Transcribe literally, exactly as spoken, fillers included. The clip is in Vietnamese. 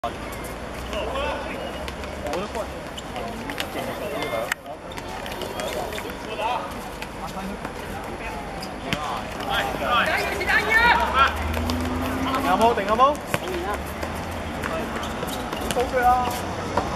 我的过去。定下冇，定下冇。好嘅啦。